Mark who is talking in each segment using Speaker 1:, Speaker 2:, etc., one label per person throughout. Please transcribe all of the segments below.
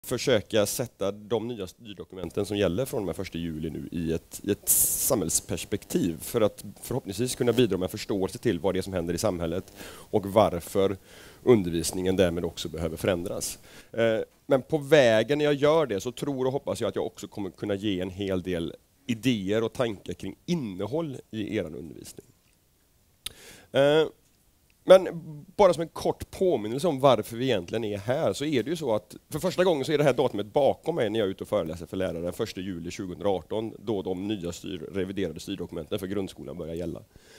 Speaker 1: försöka sätta de nya styrdokumenten som gäller från den 1 juli nu i ett samhällsperspektiv för att förhoppningsvis kunna bidra med förståelse till vad det är som händer i samhället och varför undervisningen därmed också behöver förändras. Men på vägen när jag gör det så tror och hoppas jag att jag också kommer kunna ge en hel del idéer och tankar kring innehåll i er undervisning. Men bara som en kort påminnelse om varför vi egentligen är här, så är det ju så att för första gången så är det här datumet bakom mig när jag är ute och föreläser för lärare, 1 juli 2018, då de nya reviderade styrdokumenten för grundskolan börjar gälla.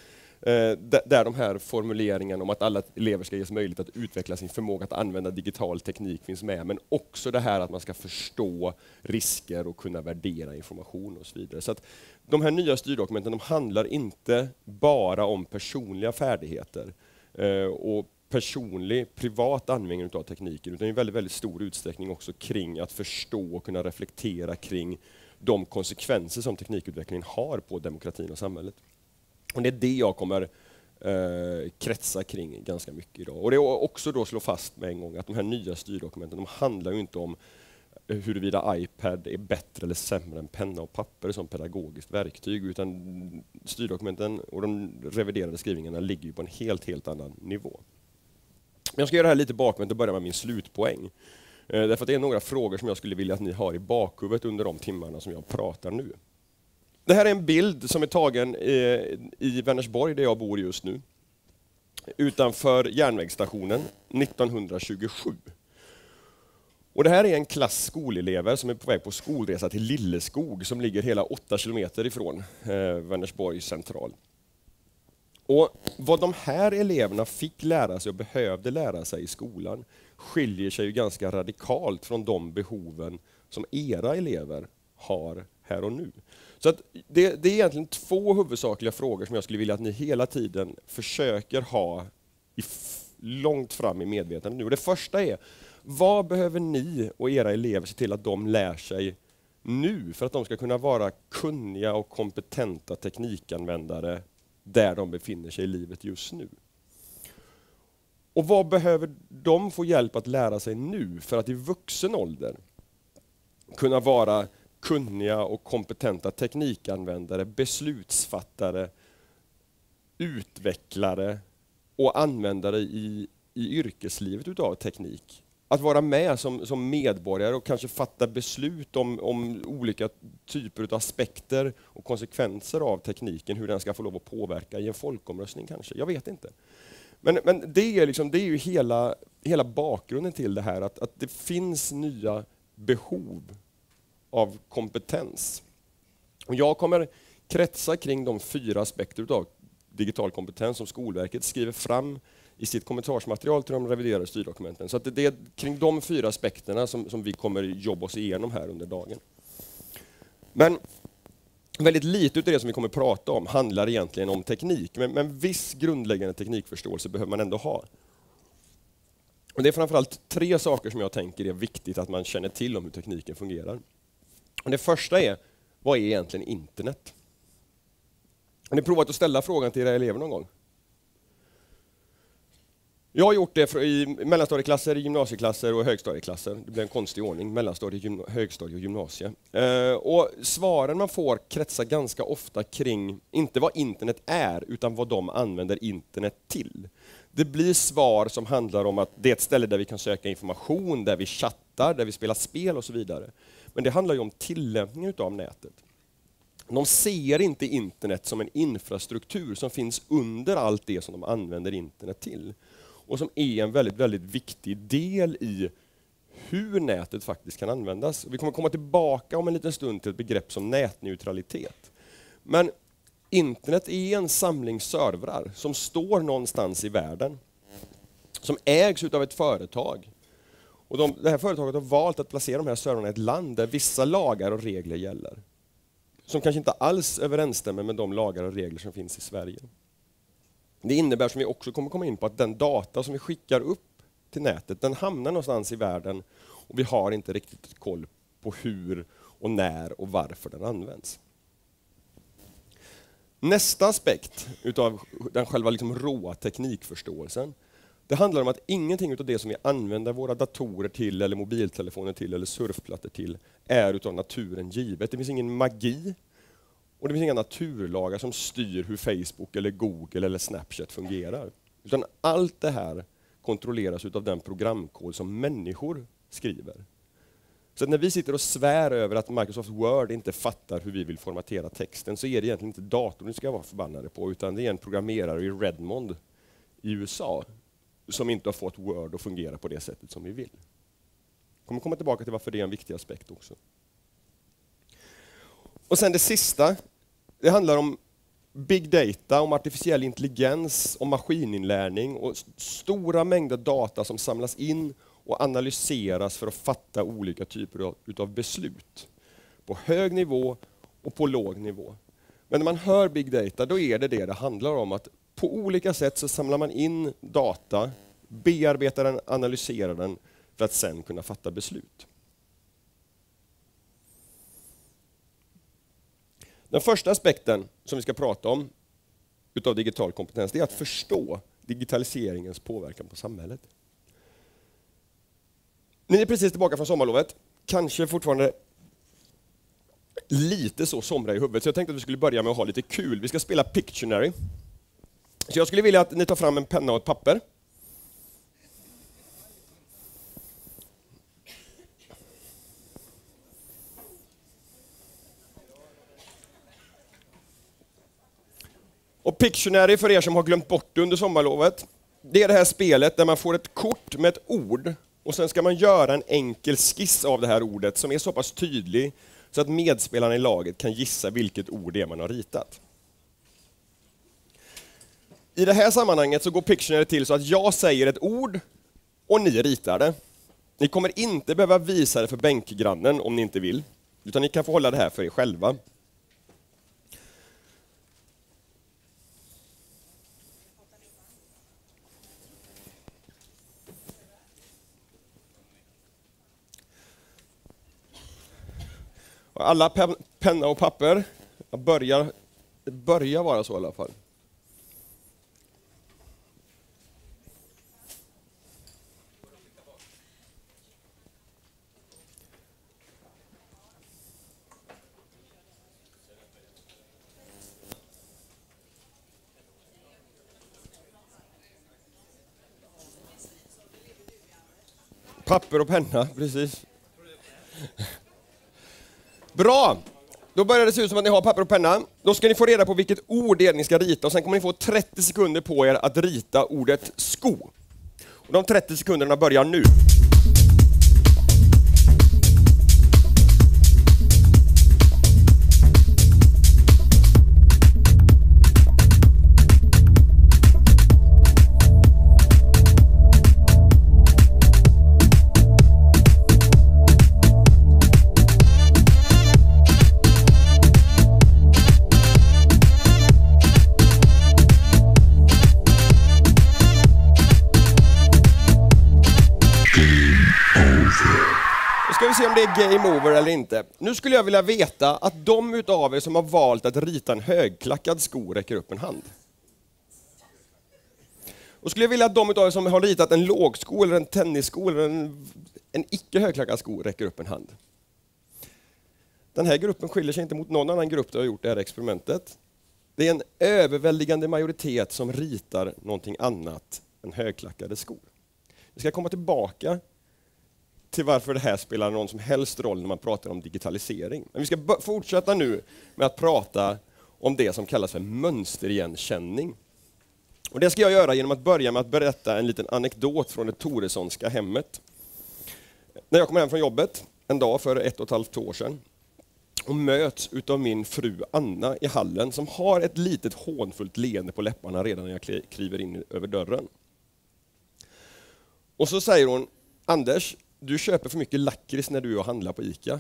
Speaker 1: Där de här formuleringarna om att alla elever ska ges möjlighet att utveckla sin förmåga att använda digital teknik finns med, men också det här att man ska förstå risker och kunna värdera information och så vidare. Så att de här nya styrdokumenten, de handlar inte bara om personliga färdigheter och personlig, privat användning av tekniken, utan i väldigt, väldigt stor utsträckning också kring att förstå och kunna reflektera kring de konsekvenser som teknikutvecklingen har på demokratin och samhället. Och det är det jag kommer kretsa kring ganska mycket idag. Och det är också då slå fast med en gång att de här nya styrdokumenten, de handlar ju inte om huruvida iPad är bättre eller sämre än penna och papper som pedagogiskt verktyg, utan styrdokumenten och de reviderade skrivningarna ligger ju på en helt annan nivå. Jag ska göra det här lite bakvänt och börja med min slutpoäng. Därför att det är några frågor som jag skulle vilja att ni har i bakhuvudet under de timmarna som jag pratar nu. Det här är en bild som är tagen i Vänersborg där jag bor just nu. Utanför järnvägsstationen 1927. Och det här är en klass skolelever som är på väg på skolresa till Lilleskog som ligger hela 8 kilometer ifrån Vänersborg central. Och vad de här eleverna fick lära sig och behövde lära sig i skolan skiljer sig ju ganska radikalt från de behoven som era elever har här och nu. Så att det är egentligen 2 huvudsakliga frågor som jag skulle vilja att ni hela tiden försöker ha långt fram i medvetandet nu. Och det första är, vad behöver ni och era elever se till att de lär sig nu för att de ska kunna vara kunniga och kompetenta teknikanvändare där de befinner sig i livet just nu? Och vad behöver de få hjälp att lära sig nu för att i vuxen ålder kunna vara kunniga och kompetenta teknikanvändare, beslutsfattare, utvecklare och användare i yrkeslivet utav teknik? Att vara med som medborgare och kanske fatta beslut om olika typer av aspekter och konsekvenser av tekniken, hur den ska få lov att påverka i en folkomröstning kanske. Jag vet inte. Men det är ju hela bakgrunden till det här, att det finns nya behov av kompetens. Och jag kommer kretsa kring de 4 aspekter av digital kompetens som Skolverket skriver fram i sitt kommentarsmaterial till de reviderade styrdokumenten. Så att det är kring de 4 aspekterna som vi kommer jobba oss igenom här under dagen. Men väldigt lite av det som vi kommer prata om handlar egentligen om teknik, men viss grundläggande teknikförståelse behöver man ändå ha. Och det är framförallt 3 saker som jag tänker är viktigt att man känner till om hur tekniken fungerar. Och det första är, vad är egentligen internet? Har ni provat att ställa frågan till era elever någon gång? Jag har gjort det i mellanstadieklasser, gymnasieklasser och högstadieklasser. Det blir en konstig ordning, mellanstadie, högstadie och gymnasie. Och svaren man får kretsar ganska ofta kring, inte vad internet är, utan vad de använder internet till. Det blir svar som handlar om att det är ett ställe där vi kan söka information, där vi chattar, där vi spelar spel och så vidare. Men det handlar ju om tillämpningen av nätet. De ser inte internet som en infrastruktur som finns under allt det som de använder internet till. Och som är en väldigt, väldigt viktig del i hur nätet faktiskt kan användas. Vi kommer komma tillbaka om en liten stund till ett begrepp som nätneutralitet. Men internet är en samling servrar som står någonstans i världen. Som ägs av ett företag. Och det här företaget har valt att placera de här servrarna i ett land där vissa lagar och regler gäller. Som kanske inte alls överensstämmer med de lagar och regler som finns i Sverige. Det innebär, som vi också kommer komma in på, att den data som vi skickar upp till nätet, den hamnar någonstans i världen och vi har inte riktigt koll på hur och när och varför den används. Nästa aspekt utav den själva råa teknikförståelsen Det handlar om att ingenting av det som vi använder våra datorer till, eller mobiltelefoner till, eller surfplattor till, är utav naturen givet. Det finns ingen magi och det finns inga naturlagar som styr hur Facebook, eller Google eller Snapchat fungerar. Utan allt det här kontrolleras utav den programkod som människor skriver. Så när vi sitter och svär över att Microsoft Word inte fattar hur vi vill formatera texten, så är det egentligen inte datorn vi ska vara förbannade på, utan det är en programmerare i Redmond i USA som inte har fått Word att fungera på det sättet som vi vill. Jag kommer komma tillbaka till varför det är en viktig aspekt också. Och sen det sista, det handlar om big data, om artificiell intelligens, om maskininlärning och stora mängder data som samlas in och analyseras för att fatta olika typer utav beslut. På hög nivå och på låg nivå. Men när man hör big data, då är det handlar om, att på olika sätt så samlar man in data, bearbetar den, analyserar den för att sen kunna fatta beslut. Den första aspekten som vi ska prata om utav digital kompetens, det är att förstå digitaliseringens påverkan på samhället. Ni är precis tillbaka från sommarlovet, kanske fortfarande lite så somra i huvudet, så jag tänkte att vi skulle börja med att ha lite kul. Vi ska spela Pictionary. Så jag skulle vilja att ni tar fram en penna och ett papper. Och Pictionary, för er som har glömt bort det under sommarlovet, det är det här spelet där man får ett kort med ett ord och sen ska man göra en enkel skiss av det här ordet som är så pass tydlig så att medspelarna i laget kan gissa vilket ord det är man har ritat. I det här sammanhanget så går Pictionary till så att jag säger ett ord och ni ritar det. Ni kommer inte behöva visa det för bänkgrannen om ni inte vill, utan ni kan få hålla det här för er själva. Alla penna och papper, det börjar vara så i alla fall. Papper och penna, precis. Bra! Då börjar det se ut som att ni har papper och penna. Då ska ni få reda på vilket ord det är ni ska rita och sen kommer ni få 30 sekunder på er att rita ordet sko. Och de 30 sekunderna börjar nu. Se om det är game over eller inte. Nu skulle jag vilja veta att de utav er som har valt att rita en högklackad sko räcker upp en hand. Och skulle jag vilja att de utav er som har ritat en lågsko eller en tennissko eller en icke högklackad sko räcker upp en hand. Den här gruppen skiljer sig inte mot någon annan grupp som har gjort det här experimentet. Det är en överväldigande majoritet som ritar någonting annat än högklackade skor. Vi ska komma tillbaka till varför det här spelar någon som helst roll när man pratar om digitalisering. Men vi ska fortsätta nu med att prata om det som kallas för mönsterigenkänning. Och det ska jag göra genom att börja med att berätta en liten anekdot från det Toressonska hemmet. När jag kom hem från jobbet en dag för 1,5 år sedan och möts utav min fru Anna i hallen som har ett litet hånfullt leende på läpparna redan när jag kliver in över dörren. Och så säger hon: Anders, du köper för mycket lakrits när du är och handlar på ICA.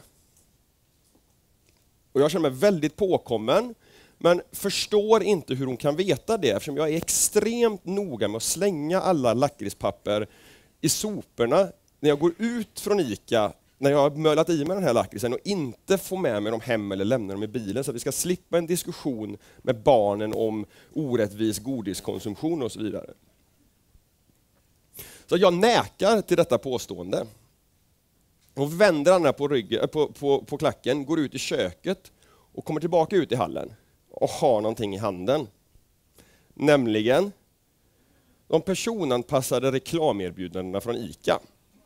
Speaker 1: Och jag känner mig väldigt påkommen, men förstår inte hur hon kan veta det eftersom jag är extremt noga med att slänga alla lakritspapper i soporna när jag går ut från ICA, när jag har mölat i mig den här lakritsen och inte får med mig dem hem eller lämna dem i bilen så att vi ska slippa en diskussion med barnen om orättvis godiskonsumtion och så vidare. Så jag näkar till detta påstående. Och vänder henne på, ryggen, på klacken, går ut i köket och kommer tillbaka ut i hallen och har någonting i handen. Nämligen de personanpassade reklamerbjudandena från ICA.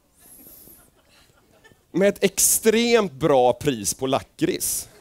Speaker 1: Med ett extremt bra pris på lakrits.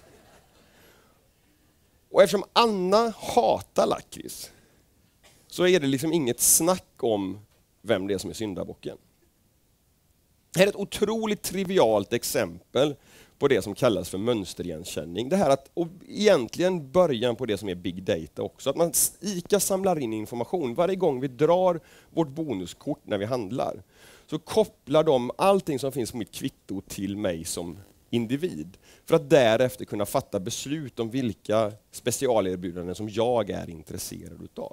Speaker 1: Och eftersom Anna hatar lakrits så är det liksom inget snack om vem det är som är syndabocken. Det här är ett otroligt trivialt exempel på det som kallas för mönsterigenkänning. Det här att, och egentligen början på det som är big data också. Att man ICA samlar in information. Varje gång vi drar vårt bonuskort när vi handlar så kopplar de allting som finns på mitt kvitto till mig som individ. För att därefter kunna fatta beslut om vilka specialerbjudanden som jag är intresserad utav.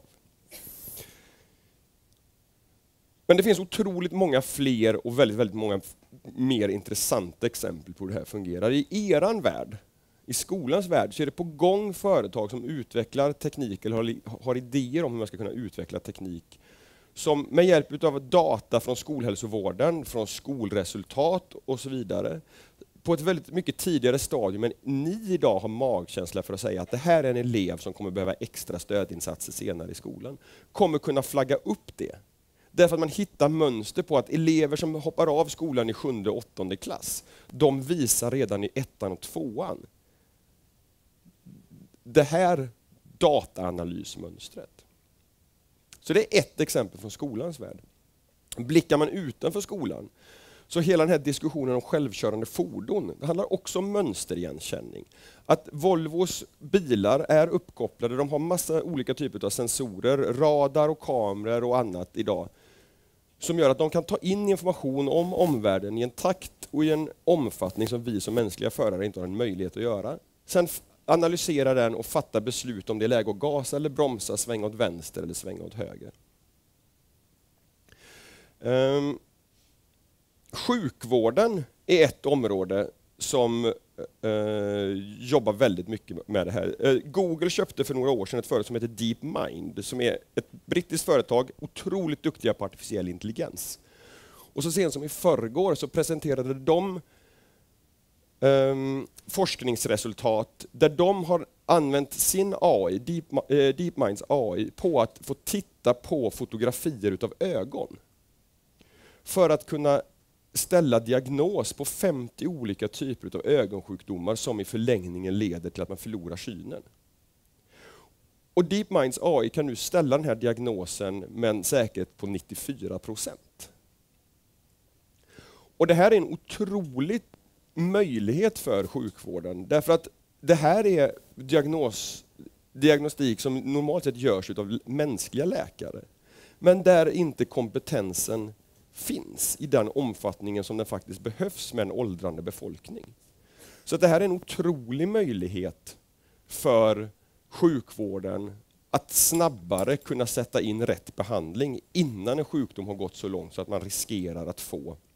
Speaker 1: Men det finns otroligt många fler och väldigt många mer intressanta exempel på hur det här fungerar. I eran värld, i skolans värld, så är det på gång företag som utvecklar teknik eller har idéer om hur man ska kunna utveckla teknik som med hjälp av data från skolhälsovården, från skolresultat och så vidare på ett väldigt mycket tidigare stadium, men ni idag har magkänsla för att säga att det här är en elev som kommer behöva extra stödinsatser senare i skolan, kommer kunna flagga upp det. Därför att man hittar mönster på att elever som hoppar av skolan i 7:e och 8:e klass, de visar redan i 1:an och 2:an det här dataanalysmönstret. Så det är ett exempel från skolans värld. Blickar man utanför skolan så hela den här diskussionen om självkörande fordon, det handlar också om mönsterigenkänning. Att Volvos bilar är uppkopplade, de har massa olika typer av sensorer, radar och kameror och annat idag, som gör att de kan ta in information om omvärlden i en takt och i en omfattning som vi som mänskliga förare inte har en möjlighet att göra. Sen analysera den och fatta beslut om det är läge att gasa eller bromsa, svänga åt vänster eller svänga åt höger. Sjukvården är ett område som jobbar väldigt mycket med det här. Google köpte för några år sedan ett företag som heter DeepMind, som är ett brittiskt företag, otroligt duktiga på artificiell intelligens. Och så sent som i förrgår så presenterade de forskningsresultat där de har använt sin AI, DeepMinds AI, på att få titta på fotografier utav ögon. För att kunna ställa diagnos på 50 olika typer av ögonsjukdomar som i förlängningen leder till att man förlorar synen. Och DeepMinds AI kan nu ställa den här diagnosen med en säkerhet på 94%. Och det här är en otrolig möjlighet för sjukvården, därför att det här är diagnostik som normalt sett görs av mänskliga läkare, men där inte kompetensen finns i den omfattningen som den faktiskt behövs med en åldrande befolkning. Så det här är en otrolig möjlighet för sjukvården att snabbare kunna sätta in rätt behandling innan en sjukdom har gått så långt så att man riskerar att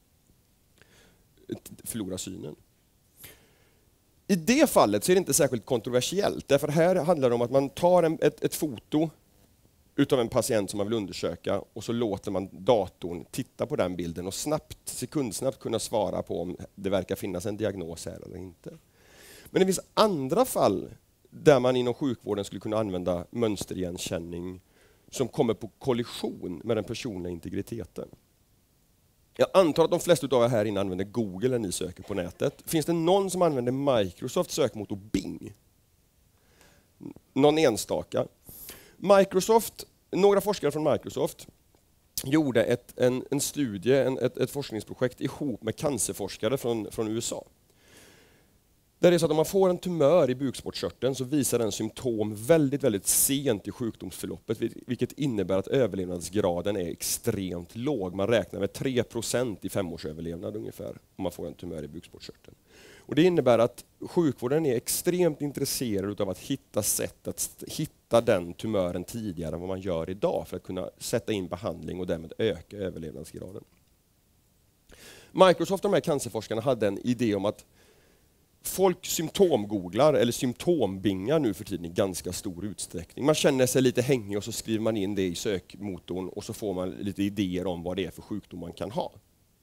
Speaker 1: förlora synen. I det fallet så är det inte särskilt kontroversiellt, därför här handlar det om att man tar ett foto utav en patient som man vill undersöka och så låter man datorn titta på den bilden och sekundsnabbt kunna svara på om det verkar finnas en diagnos här eller inte. Men det finns andra fall där man inom sjukvården skulle kunna använda mönsterigenkänning som kommer på kollision med den personliga integriteten. Jag antar att de flesta av er här inne använder Google när ni söker på nätet. Finns det någon som använder Microsoft sökmotor Bing? Någon enstaka? Några forskare från Microsoft gjorde en studie, ett forskningsprojekt ihop med cancerforskare från USA. Där det är så att om man får en tumör i bukspottkörteln så visar den symptom väldigt sent i sjukdomsförloppet, vilket innebär att överlevnadsgraden är extremt låg. Man räknar med 3% i 5-årsöverlevnad ungefär om man får en tumör i bukspottkörteln. Och det innebär att sjukvården är extremt intresserad av att hitta sätt att hitta den tumören tidigare än vad man gör idag för att kunna sätta in behandling och därmed öka överlevnadsgraden. Microsoft och de här cancerforskarna hade en idé om att folk symptomgooglar eller symptombingar nu för tiden i ganska stor utsträckning. Man känner sig lite hängig och så skriver man in det i sökmotorn och så får man lite idéer om vad det är för sjukdom man kan ha.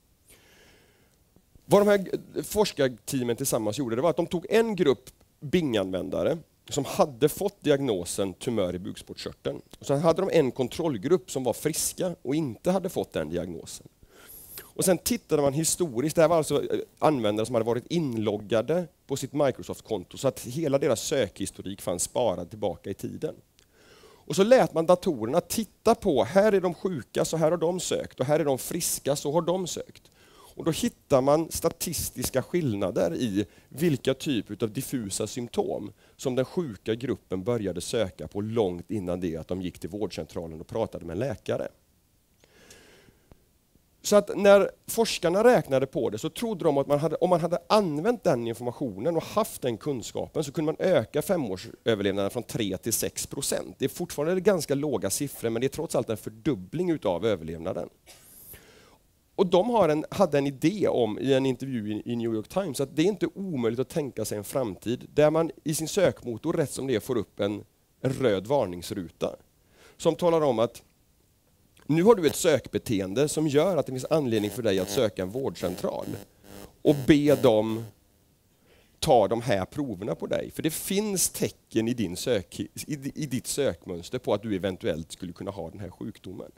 Speaker 1: Vad de här forskarteamen tillsammans gjorde, det var att de tog en grupp Bing-användare som hade fått diagnosen tumör i bukspottkörteln. Och sen hade de en kontrollgrupp som var friska och inte hade fått den diagnosen. Och sen tittade man historiskt, det här var alltså användare som hade varit inloggade på sitt Microsoft-konto så att hela deras sökhistorik fanns sparad tillbaka i tiden. Och så lät man datorerna titta på, här är de sjuka, så här har de sökt, och här är de friska, så har de sökt. Och då hittar man statistiska skillnader i vilka typer av diffusa symptom som den sjuka gruppen började söka på långt innan det att de gick till vårdcentralen och pratade med en läkare. Så att när forskarna räknade på det så trodde de att om man hade använt den informationen och haft den kunskapen så kunde man öka 5-årsöverlevnaden från 3 till 6%. Det är fortfarande ganska låga siffror, men det är trots allt en fördubbling utav överlevnaden. Och de hade en idé om i en intervju i New York Times att det är inte omöjligt att tänka sig en framtid där man i sin sökmotor rätt som det får upp en röd varningsruta som talar om att nu har du ett sökbeteende som gör att det finns anledning för dig att söka en vårdcentral och be dem ta de här proverna på dig. För det finns tecken i ditt sökmönster på att du eventuellt skulle kunna ha den här sjukdomen.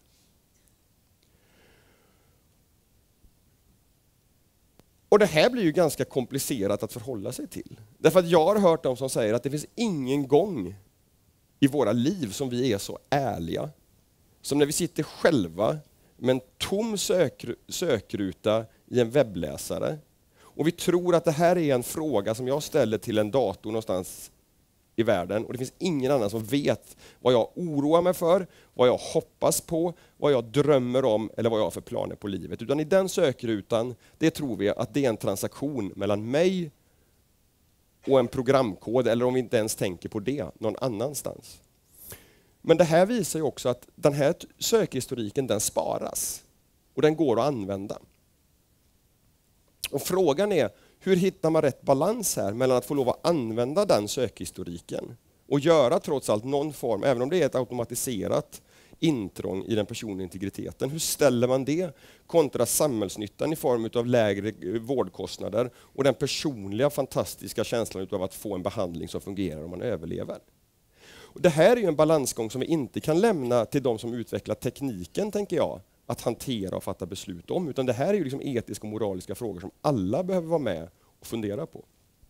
Speaker 1: Och det här blir ju ganska komplicerat att förhålla sig till. Därför att jag har hört dem som säger att det finns ingen gång i våra liv som vi är så ärliga som när vi sitter själva med en tom sökruta i en webbläsare och vi tror att det här är en fråga som jag ställer till en dator någonstans i världen och det finns ingen annan som vet vad jag oroar mig för, vad jag hoppas på, vad jag drömmer om eller vad jag har för planer på livet. Utan i den sökrutan, det tror vi att det är en transaktion mellan mig och en programkod, eller om vi inte ens tänker på det någon annanstans. Men det här visar ju också att den här sökhistoriken den sparas och den går att använda. Och frågan är, hur hittar man rätt balans här mellan att få lov att använda den sökhistoriken och göra trots allt någon form, även om det är ett automatiserat intrång i den personliga integriteten. Hur ställer man det kontra samhällsnyttan i form av lägre vårdkostnader och den personliga fantastiska känslan av att få en behandling som fungerar om man överlever? Och det här är ju en balansgång som vi inte kan lämna till de som utvecklar tekniken, tänker jag, att hantera och fatta beslut om. Utan det här är ju liksom etiska och moraliska frågor som alla behöver vara med och fundera på.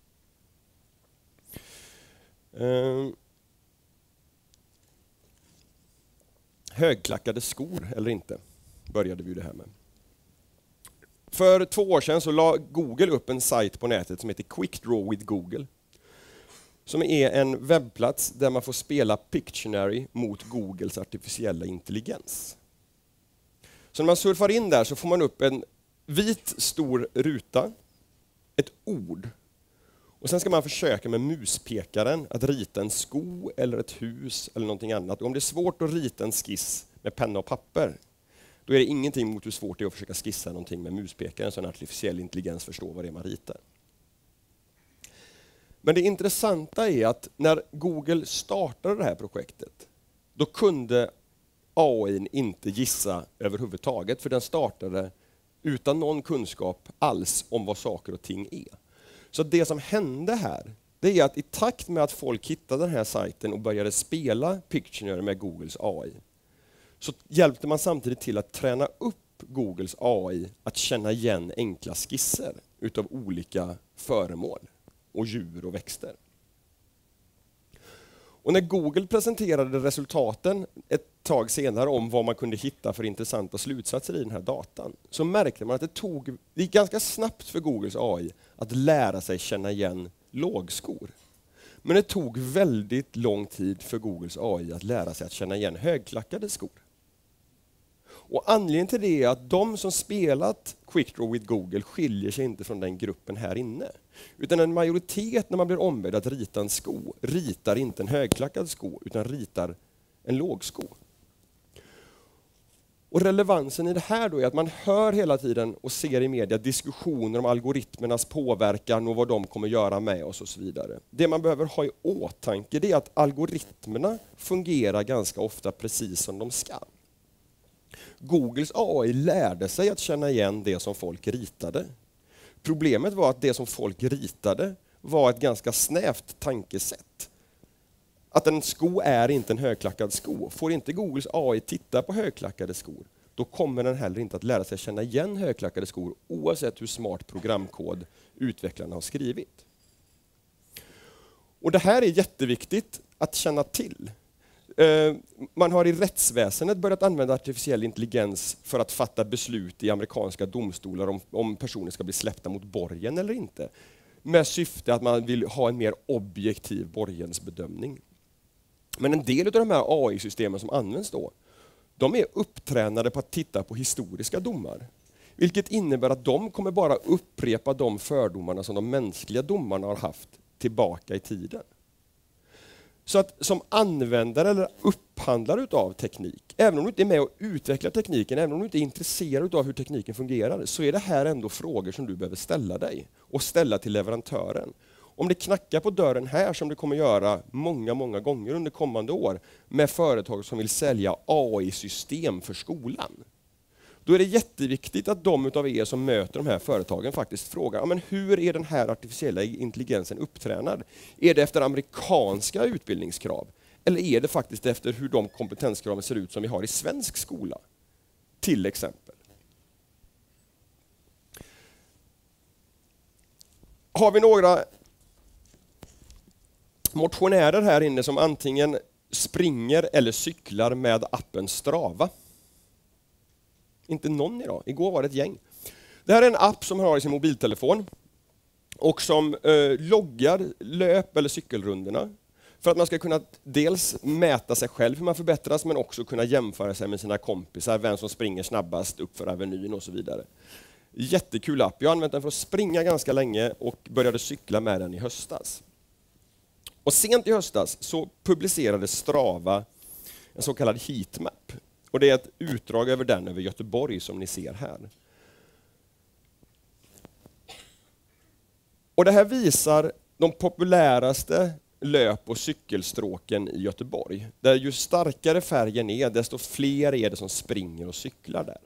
Speaker 1: Högklackade skor eller inte, började vi det här med. För 2 år sedan så la Google upp en sajt på nätet som heter Quick Draw with Google. Som är en webbplats där man får spela Pictionary mot Googles artificiella intelligens. Så när man surfar in där så får man upp en vit stor ruta, ett ord. Och sen ska man försöka med muspekaren att rita en sko eller ett hus eller någonting annat. Och om det är svårt att rita en skiss med penna och papper, då är det ingenting mot hur svårt det är att försöka skissa någonting med muspekaren så en artificiell intelligens förstår vad det är man ritar. Men det intressanta är att när Google startade det här projektet, då kunde AI inte gissa överhuvudtaget, för den startade utan någon kunskap alls om vad saker och ting är. Så det som hände här, det är att i takt med att folk hittade den här sajten och började spela Pictionary med Googles AI, så hjälpte man samtidigt till att träna upp Googles AI att känna igen enkla skisser utav olika föremål och djur och växter. Och när Google presenterade resultaten ett tag senare om vad man kunde hitta för intressanta slutsatser i den här datan, så märkte man att det gick ganska snabbt för Googles AI att lära sig känna igen lågskor. Men det tog väldigt lång tid för Googles AI att lära sig att känna igen högklackade skor. Och anledningen till det är att de som spelat Quick Draw with Google skiljer sig inte från den gruppen här inne. Utan en majoritet när man blir ombedd att rita en sko, ritar inte en högklackad sko utan ritar en lågsko. Och relevansen i det här då är att man hör hela tiden och ser i media diskussioner om algoritmernas påverkan och vad de kommer göra med oss och så vidare. Det man behöver ha i åtanke är att algoritmerna fungerar ganska ofta precis som de ska. Googles AI lärde sig att känna igen det som folk ritade. Problemet var att det som folk ritade var ett ganska snävt tankesätt. Att en sko är inte en högklackad sko. Får inte Googles AI titta på högklackade skor, då kommer den heller inte att lära sig känna igen högklackade skor oavsett hur smart programkod utvecklarna har skrivit. Och det här är jätteviktigt att känna till. Man har i rättsväsendet börjat använda artificiell intelligens för att fatta beslut i amerikanska domstolar om personer ska bli släppta mot borgen eller inte. Med syfte att man vill ha en mer objektiv borgensbedömning. Men en del av de här AI-systemen som används då, de är upptränade på att titta på historiska domar. Vilket innebär att de kommer bara upprepa de fördomarna som de mänskliga domarna har haft tillbaka i tiden. Så att som användare eller upphandlare utav teknik, även om du inte är med och utvecklar tekniken, även om du inte är intresserad av hur tekniken fungerar, så är det här ändå frågor som du behöver ställa dig och ställa till leverantören. Om det knackar på dörren här, som det kommer göra många gånger under kommande år, med företag som vill sälja AI-system för skolan, då är det jätteviktigt att de utav er som möter de här företagen faktiskt frågar, men hur är den här artificiella intelligensen upptränad? Är det efter amerikanska utbildningskrav? Eller är det faktiskt efter hur de kompetenskraven ser ut som vi har i svensk skola? Till exempel. Har vi några motionärer här inne som antingen springer eller cyklar med appen Strava? Inte någon idag. Igår var det ett gäng. Det här är en app som man har i sin mobiltelefon och som loggar löp- eller cykelrundorna för att man ska kunna dels mäta sig själv hur man förbättras, men också kunna jämföra sig med sina kompisar, vem som springer snabbast upp för avenyn och så vidare. Jättekul app. Jag har använt den för att springa ganska länge och började cykla med den i höstas. Och sent i höstas så publicerade Strava en så kallad heatmap. Och det är ett utdrag över den över Göteborg som ni ser här. Och det här visar de populäraste löp- och cykelstråken i Göteborg. Där ju starkare färgen är, desto fler är det som springer och cyklar där.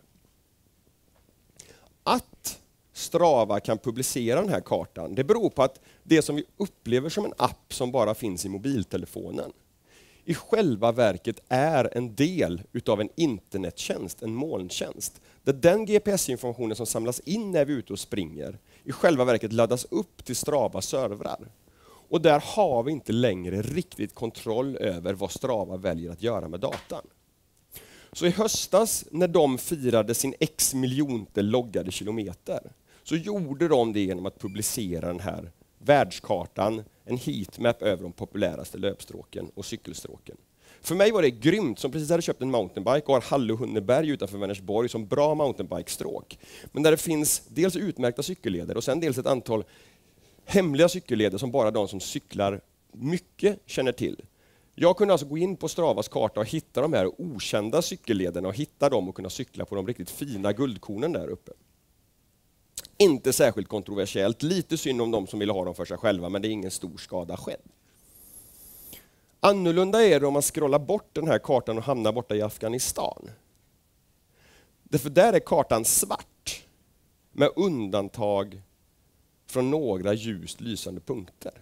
Speaker 1: Att Strava kan publicera den här kartan, det beror på att det som vi upplever som en app som bara finns i mobiltelefonen, i själva verket är en del utav en internettjänst, en molntjänst, där den GPS-informationen som samlas in när vi är ute och springer i själva verket laddas upp till Stravas servrar. Och där har vi inte längre riktigt kontroll över vad Strava väljer att göra med datan. Så i höstas när de firade sin x miljonte loggade kilometer, så gjorde de det genom att publicera den här världskartan, en heatmap över de populäraste löpstråken och cykelstråken. För mig var det grymt, som precis hade köpt en mountainbike och har Hallohunneberg utanför Vänersborg som bra mountainbike-stråk. Men där det finns dels utmärkta cykelleder och sen dels ett antal hemliga cykelleder som bara de som cyklar mycket känner till. Jag kunde alltså gå in på Stravas karta och hitta de här okända cykellederna och hitta dem och kunna cykla på de riktigt fina guldkornen där uppe. Inte särskilt kontroversiellt, lite synd om de som vill ha dem för sig själva, men det är ingen stor skada skedd. Annorlunda är det om man scrollar bort den här kartan och hamnar borta i Afghanistan. Därför där är kartan svart, med undantag från några ljust lysande punkter.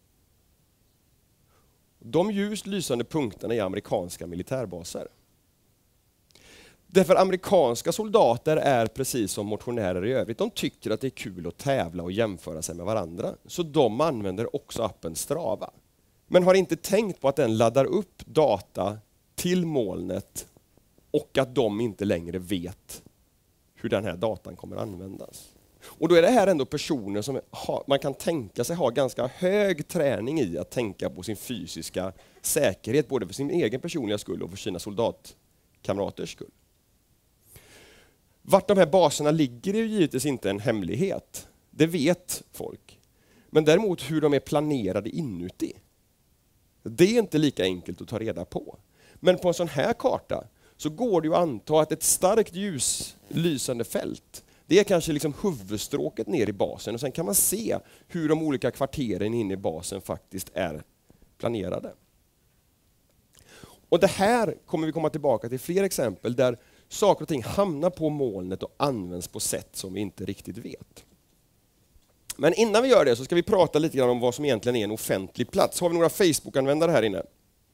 Speaker 1: De ljust lysande punkterna är amerikanska militärbaser. Därför amerikanska soldater är precis som motionärer i övrigt. De tycker att det är kul att tävla och jämföra sig med varandra. Så de använder också appen Strava. Men har inte tänkt på att den laddar upp data till molnet och att de inte längre vet hur den här datan kommer användas. Och då är det här ändå personer som man kan tänka sig ha ganska hög träning i att tänka på sin fysiska säkerhet, både för sin egen personliga skull och för sina soldatkamraters skull. Vart de här baserna ligger är ju givetvis inte en hemlighet. Det vet folk. Men däremot hur de är planerade inuti, det är inte lika enkelt att ta reda på. Men på en sån här karta så går det ju att anta att ett starkt ljuslysande fält, det är kanske liksom huvudstråket ner i basen, och sen kan man se hur de olika kvarteren inne i basen faktiskt är planerade. Och det här kommer vi komma tillbaka till fler exempel där saker och ting hamnar på molnet och används på sätt som vi inte riktigt vet. Men innan vi gör det så ska vi prata lite grann om vad som egentligen är en offentlig plats. Har vi några Facebook-användare här inne?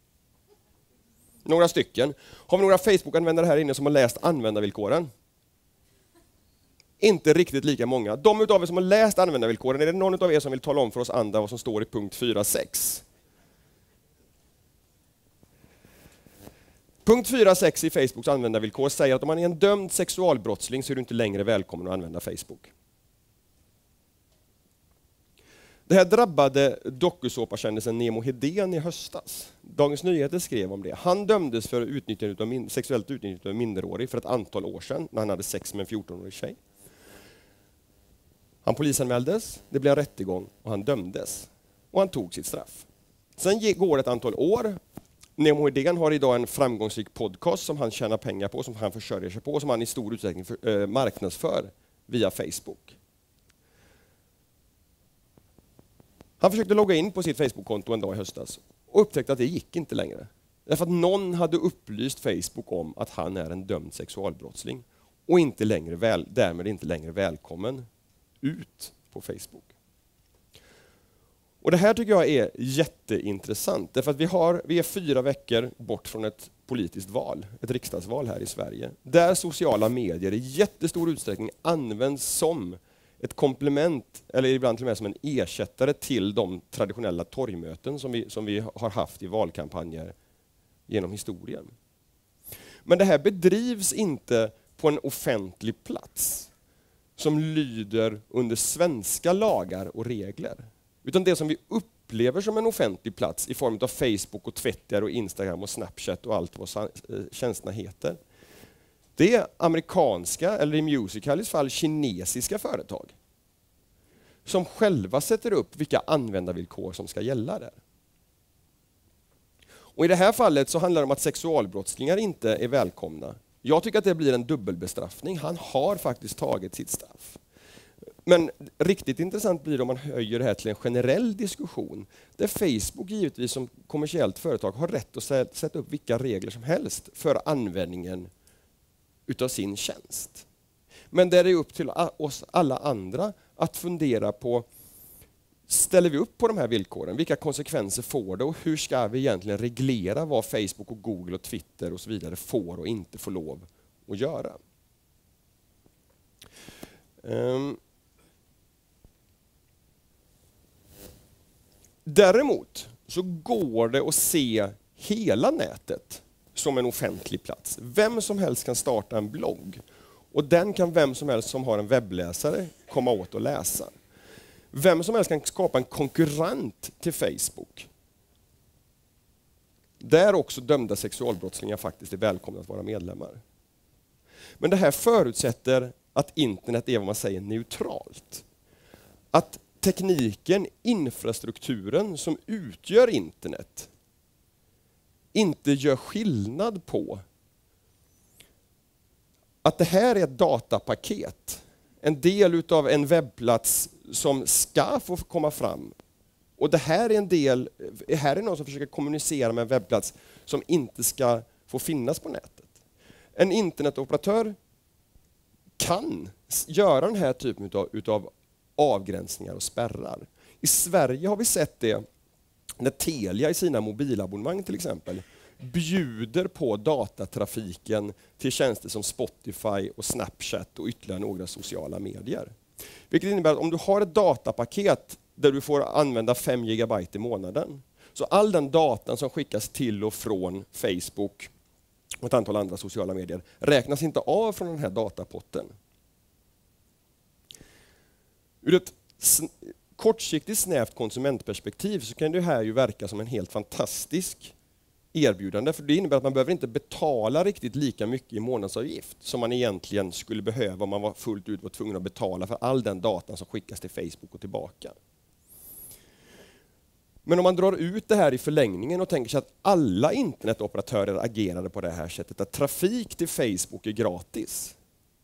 Speaker 1: Några stycken. Har vi några Facebook-användare här inne som har läst användarvillkoren? Inte riktigt lika många. De utav er som har läst användarvillkoren, är det någon av er som vill tala om för oss andra vad som står i punkt 4.6? Punkt 4.6 i Facebooks användarvillkor säger att om man är en dömd sexualbrottsling så är du inte längre välkommen att använda Facebook. Det här drabbade dokusåpakändisen Nemo Hedén i höstas. Dagens Nyheter skrev om det. Han dömdes för sexuellt utnyttjande av minderårig för ett antal år sedan när han hade sex med en 14-årig tjej. Han polisanmäldes, det blev en rättegång och han dömdes. Och han tog sitt straff. Sen går det ett antal år. Nemo Hedén har idag en framgångsrik podcast som han tjänar pengar på, som han försörjer sig på, som han i stor utsträckning marknadsför via Facebook. Han försökte logga in på sitt Facebook-konto en dag i höstas och upptäckte att det gick inte längre. Därför att någon hade upplyst Facebook om att han är en dömd sexualbrottsling och därmed inte längre välkommen ut på Facebook. Och det här tycker jag är jätteintressant, därför att vi är 4 veckor bort från ett politiskt val, ett riksdagsval här i Sverige, där sociala medier i jättestor utsträckning används som ett komplement, eller ibland till och med som en ersättare till de traditionella torgmöten som vi har haft i valkampanjer genom historien. Men det här bedrivs inte på en offentlig plats som lyder under svenska lagar och regler. Utan det som vi upplever som en offentlig plats i form av Facebook och Twitter och Instagram och Snapchat och allt vad tjänsterna heter. Det är amerikanska, eller i Musicalis fall kinesiska företag som själva sätter upp vilka användarvillkor som ska gälla där. Och i det här fallet så handlar det om att sexualbrottslingar inte är välkomna. Jag tycker att det blir en dubbelbestraffning. Han har faktiskt tagit sitt straff. Men riktigt intressant blir det om man höjer det här till en generell diskussion där Facebook givetvis som kommersiellt företag har rätt att sätta upp vilka regler som helst för användningen utav sin tjänst. Men där det är upp till oss alla andra att fundera på, ställer vi upp på de här villkoren? Vilka konsekvenser får det och hur ska vi egentligen reglera vad Facebook och Google och Twitter och så vidare får och inte får lov att göra? Däremot så går det att se hela nätet som en offentlig plats. Vem som helst kan starta en blogg och den kan vem som helst som har en webbläsare komma åt och läsa. Vem som helst kan skapa en konkurrent till Facebook. Där också dömda sexualbrottslingar faktiskt är välkomna att vara medlemmar. Men det här förutsätter att internet är vad man säger neutralt. Att tekniken, infrastrukturen som utgör internet inte gör skillnad på att det här är ett datapaket, en del utav en webbplats som ska få komma fram. Och det här är någon som försöker kommunicera med en webbplats som inte ska få finnas på nätet. En internetoperatör kan göra den här typen utav avgränsningar och spärrar. I Sverige har vi sett det när Telia i sina mobilabonnemang till exempel bjuder på datatrafiken till tjänster som Spotify och Snapchat och ytterligare några sociala medier. Vilket innebär att om du har ett datapaket där du får använda 5 GB i månaden, så all den datan som skickas till och från Facebook och ett antal andra sociala medier räknas inte av från den här datapotten. Ur ett kortsiktigt snävt konsumentperspektiv så kan det här ju verka som en helt fantastisk erbjudande, för det innebär att man behöver inte betala riktigt lika mycket i månadsavgift som man egentligen skulle behöva om man var fullt ut var tvungen att betala för all den datan som skickas till Facebook och tillbaka. Men om man drar ut det här i förlängningen och tänker sig att alla internetoperatörer agerade på det här sättet, att trafik till Facebook är gratis,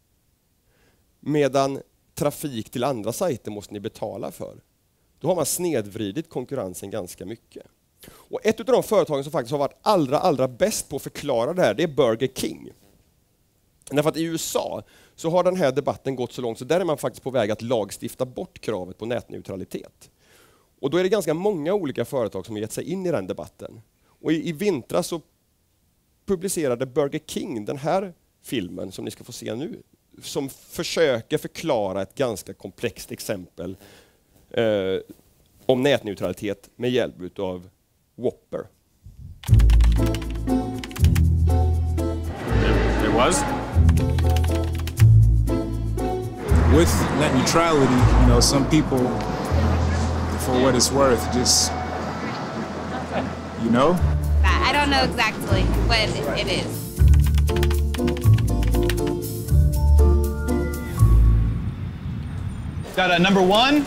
Speaker 1: medan trafik till andra sajter måste ni betala för. Då har man snedvridit konkurrensen ganska mycket. Och ett av de företagen som faktiskt har varit allra bäst på att förklara det här, det är Burger King. Därför att i USA så har den här debatten gått så långt så där är man faktiskt på väg att lagstifta bort kravet på nätneutralitet. Och då är det ganska många olika företag som har gett sig in i den debatten. Och i vintras så publicerade Burger King den här filmen som ni ska få se nu, som försöker förklara ett ganska komplext exempel om nätneutralitet med hjälp av Whopper.
Speaker 2: There was?
Speaker 3: With net neutrality, some people, for what it's worth, just,
Speaker 4: I don't know exactly what it is.
Speaker 2: Got a number one.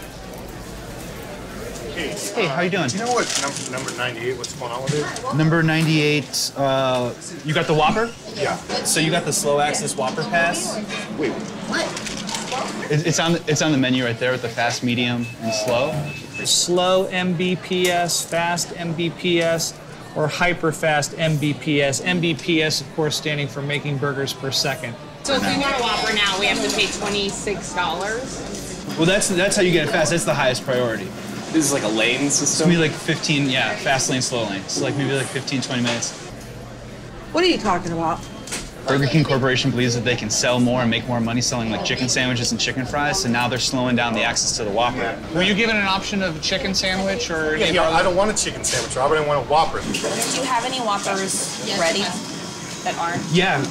Speaker 2: Hey, how you doing?
Speaker 5: Do you know what number 98, what's going on with it?
Speaker 2: Number 98, you got the Whopper?
Speaker 5: Yeah.
Speaker 2: So you got the slow access Whopper pass?
Speaker 5: Wait, what?
Speaker 2: It's on the menu right there with the fast, medium, and slow.
Speaker 6: Slow MBPS, fast MBPS, or hyper-fast MBPS. MBPS, of course, standing for making burgers per second.
Speaker 7: So if we want a Whopper now, we have to pay $26?
Speaker 2: Well, that's how you get it fast. That's the highest priority.
Speaker 8: This is like a lane system?
Speaker 2: It's gonna be like 15, fast lane, slow lane. So like maybe like 15, 20 minutes.
Speaker 9: What are you talking about?
Speaker 2: Burger King Corporation believes that they can sell more and make more money selling like chicken sandwiches and chicken fries, so now they're slowing down the access to the Whopper.
Speaker 6: Were you given an option of a chicken sandwich or?
Speaker 5: Yeah, I don't want a chicken sandwich, Robert. I want a Whopper.
Speaker 7: Do you have any Whoppers ready that aren't?
Speaker 2: Yeah.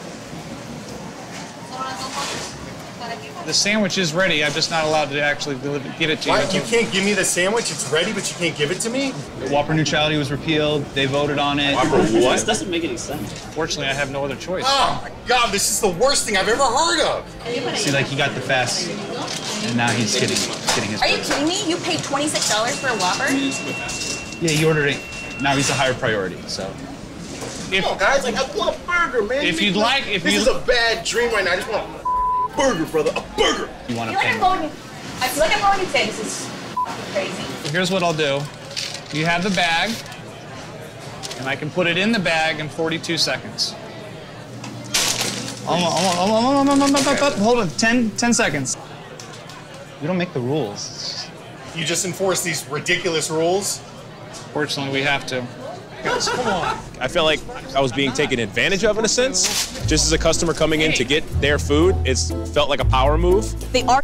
Speaker 6: The sandwich is ready. I'm just not allowed to actually get it to you.
Speaker 5: What? You can't give me the sandwich? It's ready, but you can't give it to me?
Speaker 2: Whopper neutrality was repealed. They voted on it.
Speaker 8: Whopper what? This doesn't make any sense.
Speaker 6: Fortunately, I have no other choice.
Speaker 5: Oh my God, this is the worst thing I've ever heard of.
Speaker 2: See, like he got the fast, and now he's getting his.
Speaker 7: Are you kidding me? You paid $26 for a Whopper?
Speaker 2: Yeah, he ordered it. Now he's a higher priority. So.
Speaker 5: Come on, guys, like I want a burger, man.
Speaker 6: If you'd like,
Speaker 5: this is a bad dream right now. I just want a burger, brother, a burger.
Speaker 2: You want
Speaker 7: I feel like I'm going to say this is crazy.
Speaker 6: Here's what I'll do. You have the bag, and I can put it in the bag in 42 seconds. Hold on, 10 seconds. We don't make the rules.
Speaker 5: You just enforce these ridiculous rules?
Speaker 6: Fortunately, we have to. Guys, come on.
Speaker 10: I felt like I was being taken advantage of in a sense. Just as a customer coming in to get their food, it felt like a power move.
Speaker 7: They are.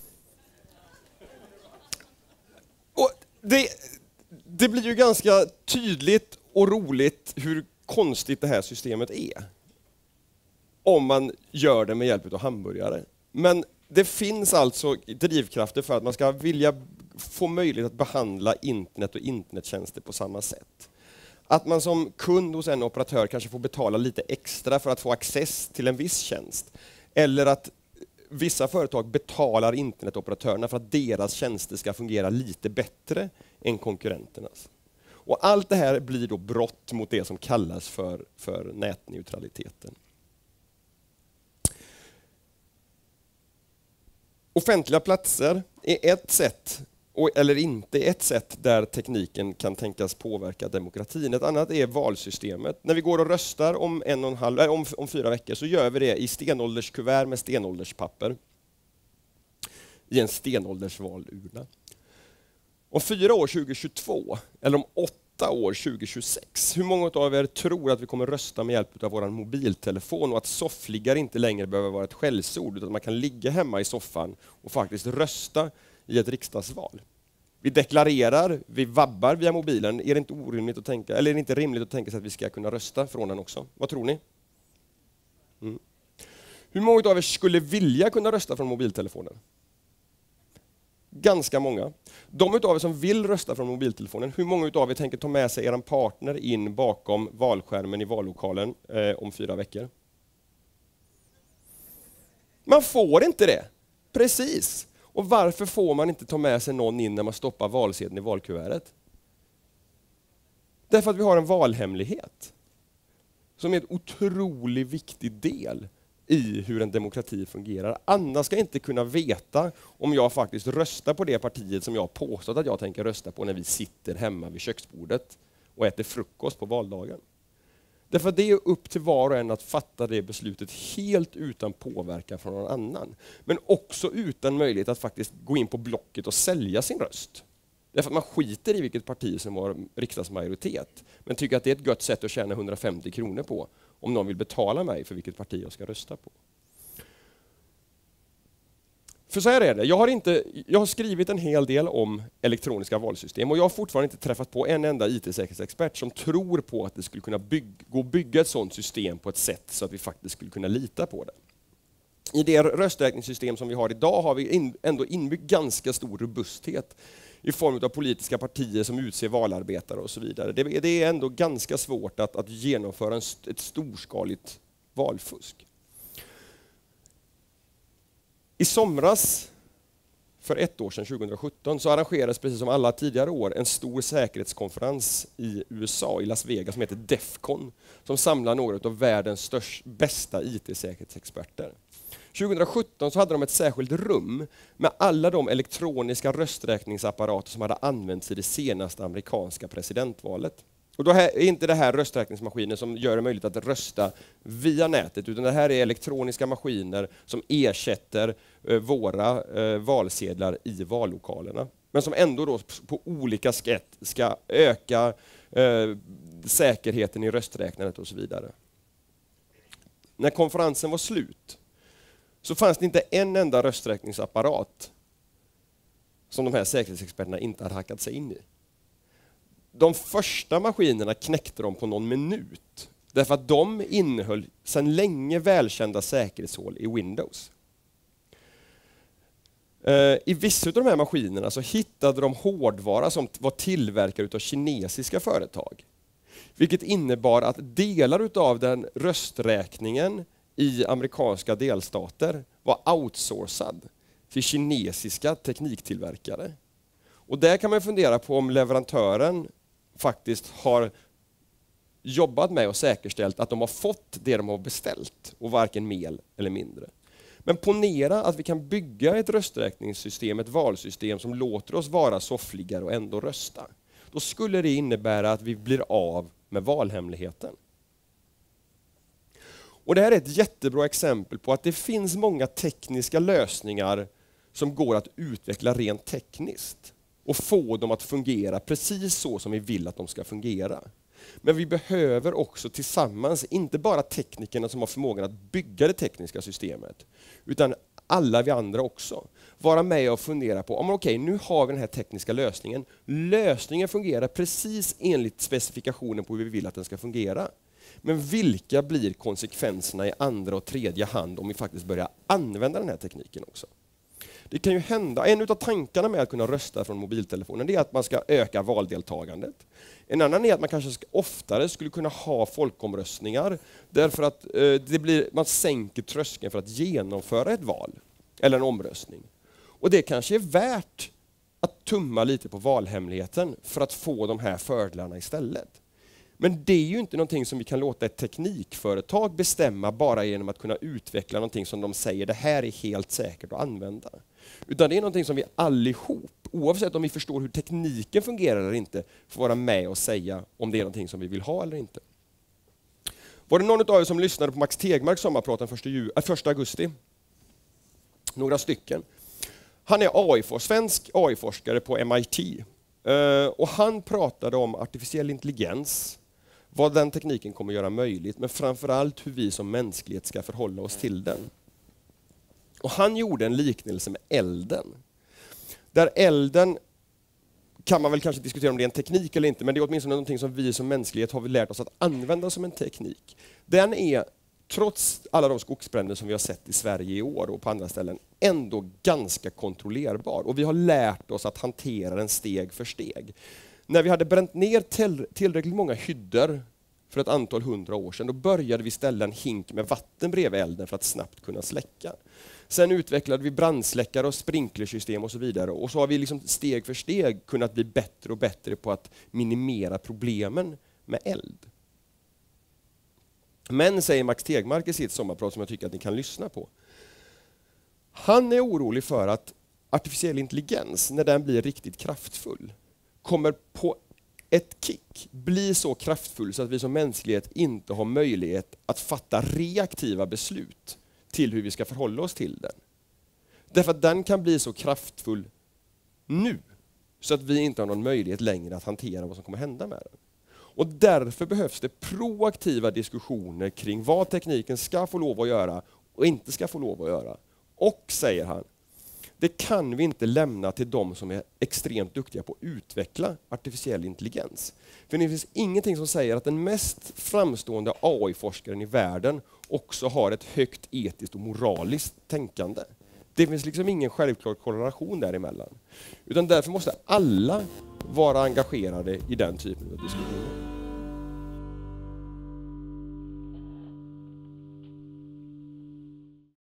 Speaker 1: Och det blir ju ganska tydligt och roligt hur konstigt det här systemet är. Om man gör det med hjälp av hamburgare. Men det finns alltså drivkrafter för att man ska vilja få möjlighet att behandla internet och internettjänster på samma sätt. Att man som kund hos en operatör kanske får betala lite extra för att få access till en viss tjänst. Eller att vissa företag betalar internetoperatörerna för att deras tjänster ska fungera lite bättre än konkurrenternas. Och allt det här blir då brott mot det som kallas för nätneutraliteten. Offentliga platser är ett sätt, eller inte ett sätt där tekniken kan tänkas påverka demokratin. Ett annat är valsystemet. När vi går och röstar om 4 veckor så gör vi det i stenålderskuvert med stenålderspapper i en stenåldersvalurna. Om 4 år 2022 eller om 8 år 2026, hur många av er tror att vi kommer rösta med hjälp av vår mobiltelefon och att soffliggare inte längre behöver vara ett skällsord utan att man kan ligga hemma i soffan och faktiskt rösta i ett riksdagsval? Vi deklarerar, vi vabbar via mobilen. Är det inte orimligt att tänka, eller är det inte rimligt att tänka sig att vi ska kunna rösta från den också? Vad tror ni? Hur många av er skulle vilja kunna rösta från mobiltelefonen? Ganska många. De utav er som vill rösta från mobiltelefonen, hur många utav er tänker ta med sig er partner in bakom valskärmen i vallokalen om 4 veckor? Man får inte det. Precis. Och varför får man inte ta med sig någon in när man stoppar valsedeln i valkuvertet? Därför att vi har en valhemlighet som är en otroligt viktig del i hur en demokrati fungerar. Alla ska inte kunna veta om jag faktiskt röstar på det partiet som jag påstått att jag tänker rösta på när vi sitter hemma vid köksbordet och äter frukost på valdagen. Därför att det är upp till var och en att fatta det beslutet helt utan påverkan från någon annan. Men också utan möjlighet att faktiskt gå in på Blocket och sälja sin röst. Därför att man skiter i vilket parti som har riksdagsmajoritet, men tycker att det är ett gott sätt att tjäna 150 kronor på om någon vill betala mig för vilket parti jag ska rösta på. För så här är det, jag har skrivit en hel del om elektroniska valsystem och jag har fortfarande inte träffat på en enda IT-säkerhetsexpert som tror på att det skulle kunna gå att bygga ett sådant system på ett sätt så att vi faktiskt skulle kunna lita på det. I det rösträkningssystem som vi har idag har vi ändå inbyggt ganska stor robusthet i form av politiska partier som utser valarbetare och så vidare. Det är ändå ganska svårt att genomföra ett storskaligt valfusk. I somras, för ett år sedan, 2017, så arrangerades precis som alla tidigare år en stor säkerhetskonferens i USA, i Las Vegas, som heter DEFCON, som samlar några av världens bästa IT-säkerhetsexperter. 2017 så hade de ett särskilt rum med alla de elektroniska rösträkningsapparater som hade använts i det senaste amerikanska presidentvalet. Och då är inte det här rösträkningsmaskiner som gör det möjligt att rösta via nätet, utan det här är elektroniska maskiner som ersätter våra valsedlar i vallokalerna. Men som ändå då på olika sätt ska öka säkerheten i rösträknandet och så vidare. När konferensen var slut så fanns det inte en enda rösträkningsapparat som de här säkerhetsexperterna inte hade hackat sig in i. De första maskinerna knäckte de på någon minut, därför att de innehöll sedan länge välkända säkerhetshål i Windows. I vissa av de här maskinerna så hittade de hårdvara som var tillverkad av kinesiska företag. Vilket innebar att delar av den rösträkningen i amerikanska delstater var outsourcad till kinesiska tekniktillverkare. Och där kan man fundera på om leverantören faktiskt har jobbat med och säkerställt att de har fått det de har beställt och varken mer eller mindre. Men ponera att vi kan bygga ett rösträkningssystem, ett valsystem som låter oss vara soffligare och ändå rösta. Då skulle det innebära att vi blir av med valhemligheten. Och det här är ett jättebra exempel på att det finns många tekniska lösningar som går att utveckla rent tekniskt och få dem att fungera precis så som vi vill att de ska fungera. Men vi behöver också tillsammans, inte bara teknikerna som har förmågan att bygga det tekniska systemet, utan alla vi andra också, vara med och fundera på, okej, nu har vi den här tekniska lösningen. Lösningen fungerar precis enligt specifikationen på hur vi vill att den ska fungera. Men vilka blir konsekvenserna i andra och tredje hand om vi faktiskt börjar använda den här tekniken också? Det kan ju hända, en av tankarna med att kunna rösta från mobiltelefonen är att man ska öka valdeltagandet. En annan är att man kanske oftare skulle kunna ha folkomröstningar därför att man sänker tröskeln för att genomföra ett val eller en omröstning. Och det kanske är värt att tumma lite på valhemligheten för att få de här fördelarna istället. Men det är ju inte någonting som vi kan låta ett teknikföretag bestämma bara genom att kunna utveckla någonting som de säger det här är helt säkert att använda. Utan det är någonting som vi allihop, oavsett om vi förstår hur tekniken fungerar eller inte, får vara med och säga om det är någonting som vi vill ha eller inte. Var det någon av er som lyssnade på Max Tegmarks sommarprat den 1 augusti? Några stycken. Han är svensk AI-forskare på MIT. Och han pratade om artificiell intelligens, vad den tekniken kommer att göra möjligt, men framförallt hur vi som mänsklighet ska förhålla oss till den. Och han gjorde en liknelse med elden. Där elden kan man väl kanske diskutera om det är en teknik eller inte, men det är åtminstone någonting som vi som mänsklighet har lärt oss att använda som en teknik. Den är, trots alla de skogsbränder som vi har sett i Sverige i år och på andra ställen, ändå ganska kontrollerbar. Och vi har lärt oss att hantera den steg för steg. När vi hade bränt ner tillräckligt många hyddor för ett antal 100 år sedan. Då började vi ställa en hink med vatten bredvid elden för att snabbt kunna släcka. Sen utvecklade vi brandsläckare och sprinklersystem och så vidare. Och så har vi liksom steg för steg kunnat bli bättre och bättre på att minimera problemen med eld. Men, säger Max Tegmark i sitt sommarprat som jag tycker att ni kan lyssna på. Han är orolig för att artificiell intelligens, när den blir riktigt kraftfull, kommer på ett kick bli så kraftfull så att vi som mänsklighet inte har möjlighet att fatta reaktiva beslut till hur vi ska förhålla oss till den. Därför att den kan bli så kraftfull nu så att vi inte har någon möjlighet längre att hantera vad som kommer hända med den. Och därför behövs det proaktiva diskussioner kring vad tekniken ska få lov att göra och inte ska få lov att göra. Och, säger han, det kan vi inte lämna till de som är extremt duktiga på att utveckla artificiell intelligens. För det finns ingenting som säger att den mest framstående AI-forskaren i världen också har ett högt etiskt och moraliskt tänkande. Det finns liksom ingen självklar korrelation däremellan. Utan därför måste alla vara engagerade i den typen av diskussion.